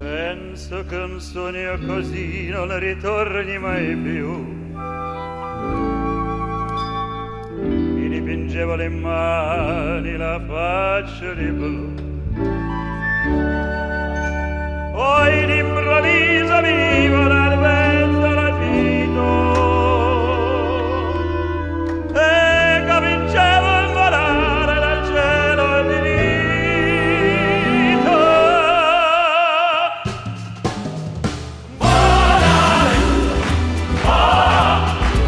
Penso che un sogno così non ritorni mai più. Mi dipingevo le mani, la faccia di blu. Poi d'improvviso venivo dal vento rapito e cominciavo a volare dal cielo infinito. Volare, oh,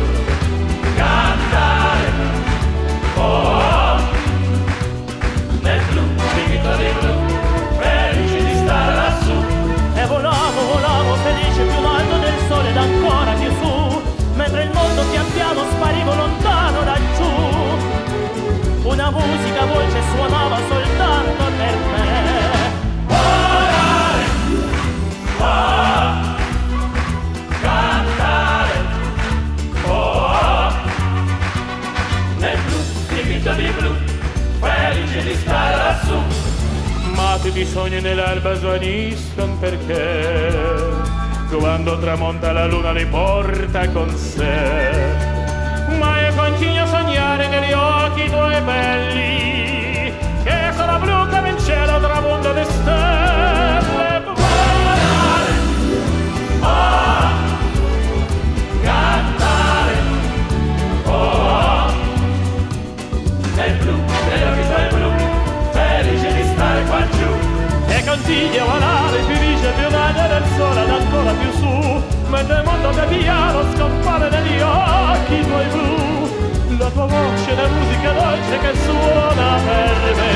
cantare, oh, nel blu, finito di blu, felici di stare lassù. E volavo, volavo felice più alto del sole ed ancora più su, mentre il mondo pian piano sparivo lontano laggiù. Una musica dolce suonava soltanto per me. Volare, oh, cantare, oh, nel blu, dipinto di blu, felice di stare lassù. Ma tutti i sogni nell'alba svaniscono perché quando tramonta la luna li porta con sé. Ma io continuo a sognare negli occhi tuoi belli, che sono blu come il cielo tramonto di stelle. Volare, oh, cantare, oh, nel blu, negli occhi tuoi blu, felice di stare qua giù. E continui a volare felice più alto del sole ed ancora più su, mentre il mondo pian piano scompare negli occhi tuoi blu. La tua voce è la musica dolce che suona per me.